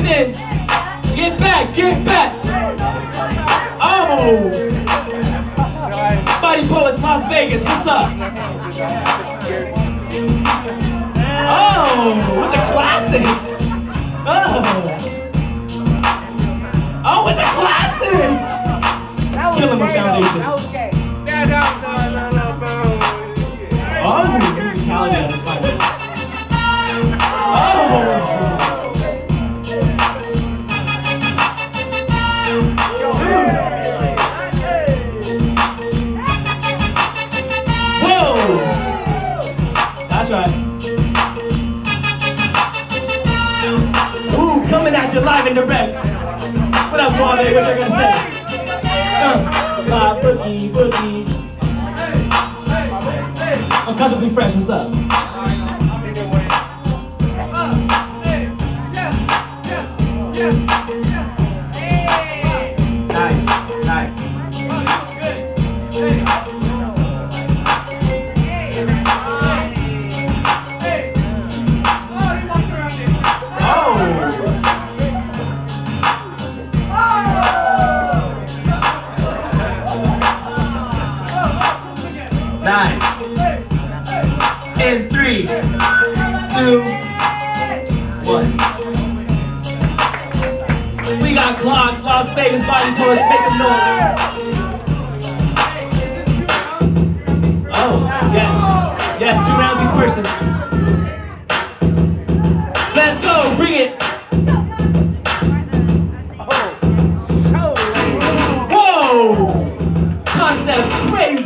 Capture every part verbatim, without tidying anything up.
coming in. Get back, get back. Oh! Body Poets Las Vegas, what's up? Oh, with the classics. Oh. Oh, with the classics. Killing my foundation. Oh, this is Cali at its finest. Oh. Whoa. That's right. Ooh, coming at you live and direct. What up, Suave? What you gonna say? Uh, live boogie, boogie. Uncomfortably fresh, what's up? Nice, nice. Oh! Nine. In three, two, one. We got clocks, Las Vegas Body Poets, make some noise. Oh, yes. Yes, two rounds each person. Let's go, bring it. Whoa! Concept's crazy.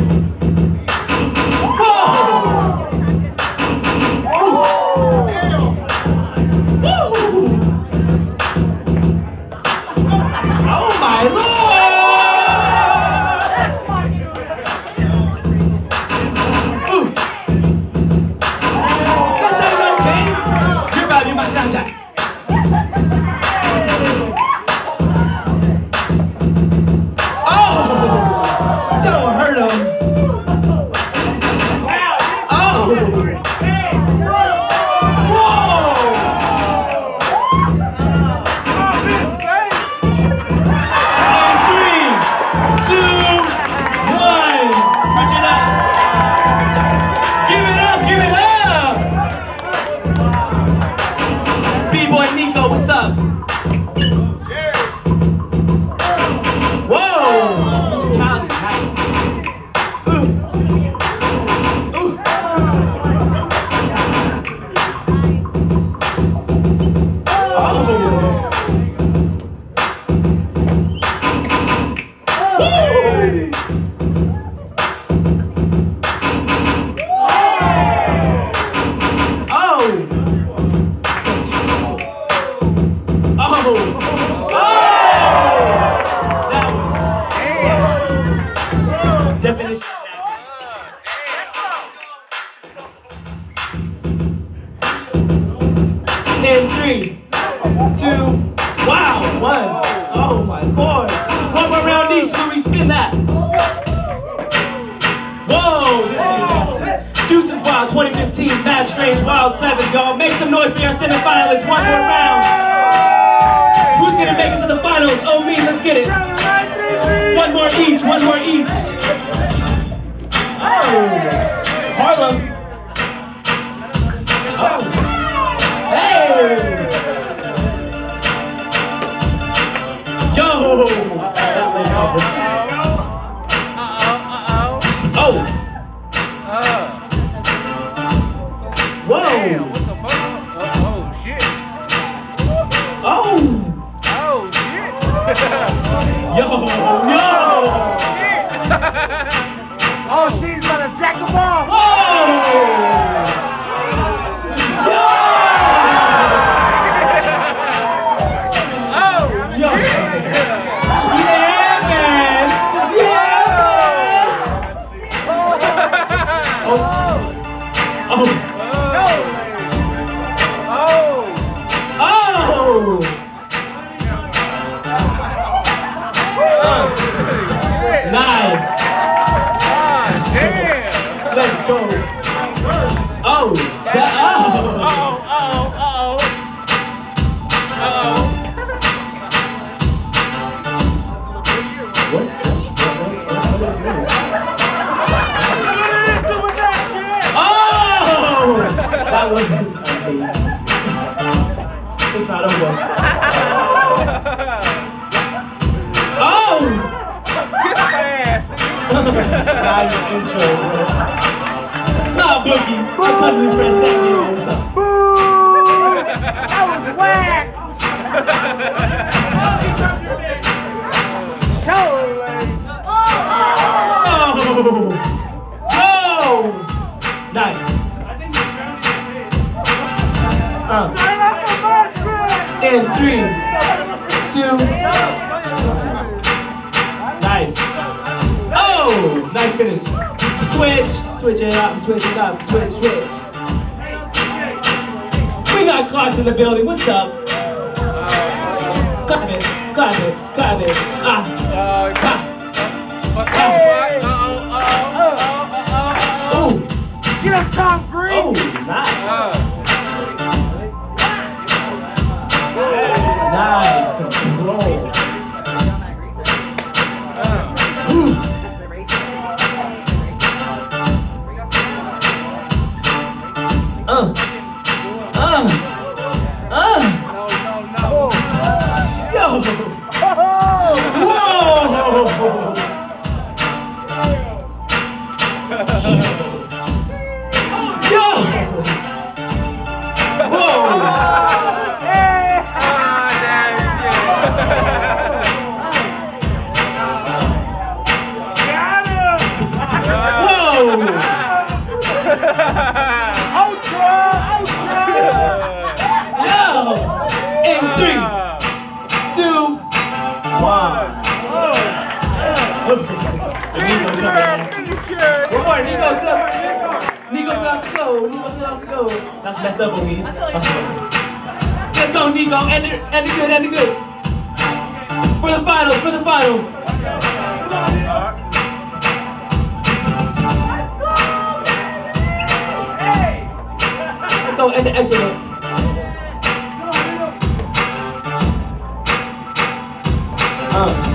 In three, two, wow, one. Oh my lord. One more round each, so we spin that. Whoa, Deuces Wild twenty fifteen, Mad Strange Wild Sevens, y'all. Make some noise for our semifinalists. One more round. Who's gonna make it to the finals? Oh me, let's get it. One more each, one more each. Oh, Harlem. Oh. Hey! Yo! Uh-oh, uh-oh. Oh! Uh. Whoa! Damn, what the fuck? Oh, oh shit. Oh! Oh, shit. Yo! Yo! Oh, she's gonna jack the ball! Whoa! Nice. What? What is this? Oh! That was just amazing. It's not over. Oh! Nice intro, bro. Nah, Boogie. I couldn't be for a second. That was whack! Oh! Oh! Nice. Uh. In three, two. Nice. Oh! Nice finish. Switch. Switch it up. Switch it up. Switch. Switch. We got clocks in the building. What's up? Clap it. Clap it. Clap it. Ah. Ah. Oh. Get him, Tom Green! Oh, nice. Nice control. Ooh. Uh. Uh. Uh. Yo. Whoa. Yo. Whoa. Ultra! Ultra! Yo! In three, two, one. One more, Nico, still. Nico still has to go. Nico still has to go. That's messed up on me. Let's go, Nico. End it, end it good, end it good. For the finals, for the finals. Let's go, end the excellent. Uh.